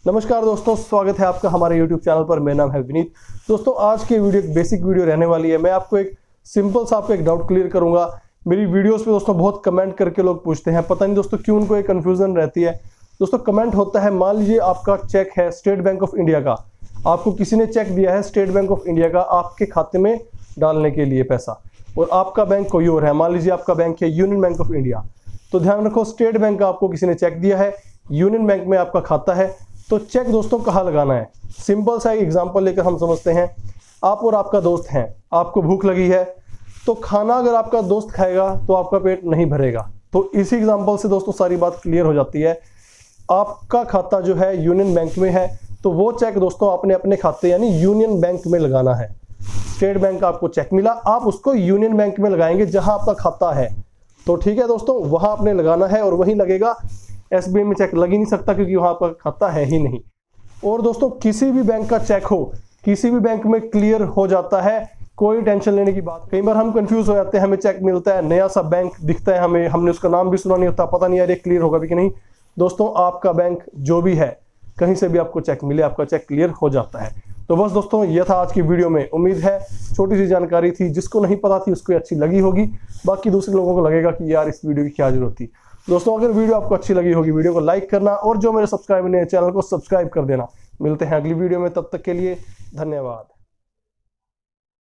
नमस्कार दोस्तों, स्वागत है आपका हमारे YouTube चैनल पर। मेरा नाम है विनीत। दोस्तों आज की वीडियो एक बेसिक वीडियो रहने वाली है। मैं आपको एक सिंपल सा आपको एक डाउट क्लियर करूंगा। मेरी वीडियोस पे दोस्तों बहुत कमेंट करके लोग पूछते हैं, पता नहीं दोस्तों क्यों उनको एक कन्फ्यूजन रहती है। दोस्तों कमेंट होता है, मान लीजिए आपका चेक है स्टेट बैंक ऑफ इंडिया का, आपको किसी ने चेक दिया है स्टेट बैंक ऑफ इंडिया का आपके खाते में डालने के लिए पैसा, और आपका बैंक कोई और है। मान लीजिए आपका बैंक है यूनियन बैंक ऑफ इंडिया। तो ध्यान रखो, स्टेट बैंक का आपको किसी ने चेक दिया है, यूनियन बैंक में आपका खाता है। तो चेक दोस्तों कहाँ लगाना है, सिंपल सा एग्जांपल लेकर हम समझते हैं। आप और आपका दोस्त हैं, आपको भूख लगी है, तो खाना अगर आपका दोस्त खाएगा तो आपका पेट नहीं भरेगा। तो इसी एग्जांपल से दोस्तों सारी बात क्लियर हो जाती है। आपका खाता जो है यूनियन बैंक में है, तो वो चेक दोस्तों आपने अपने खाते यानी यूनियन बैंक में लगाना है। स्टेट बैंक का आपको चेक मिला, आप उसको यूनियन बैंक में लगाएंगे जहां आपका खाता है। तो ठीक है दोस्तों, वहां आपने लगाना है और वहीं लगेगा। एसबीआई में चेक लग ही नहीं सकता क्योंकि वहां पर खाता है ही नहीं। और दोस्तों किसी भी बैंक का चेक हो, किसी भी बैंक में क्लियर हो जाता है, कोई टेंशन लेने की बात। कई बार हम कंफ्यूज हो जाते हैं, हमें चेक मिलता है, नया सा बैंक दिखता है हमें, हमने उसका नाम भी सुना नहीं होता, पता नहीं यार ये क्लियर होगा भी कि नहीं। दोस्तों आपका बैंक जो भी है, कहीं से भी आपको चेक मिले, आपका चेक क्लियर हो जाता है। तो बस दोस्तों ये था आज की वीडियो में। उम्मीद है छोटी सी जानकारी थी, जिसको नहीं पता थी उसको अच्छी लगी होगी, बाकी दूसरे लोगों को लगेगा कि यार इस वीडियो की क्या जरूरत थी। दोस्तों अगर वीडियो आपको अच्छी लगी होगी, वीडियो को लाइक करना, और जो मेरे सब्सक्राइबर नहीं है चैनल को सब्सक्राइब कर देना। मिलते हैं अगली वीडियो में, तब तक के लिए धन्यवाद।